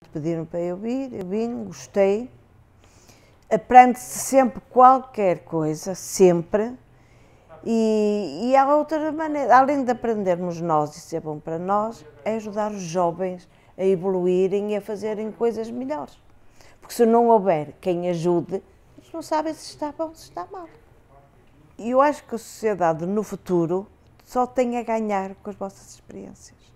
pediram para eu vir, eu vim, gostei. Aprende-se sempre qualquer coisa, sempre. E há outra maneira, além de aprendermos nós e ser bom para nós, é ajudar os jovens a evoluírem e a fazerem coisas melhores. Porque se não houver quem ajude, eles não sabem se está bom ou se está mal. E eu acho que a sociedade no futuro só tem a ganhar com as vossas experiências.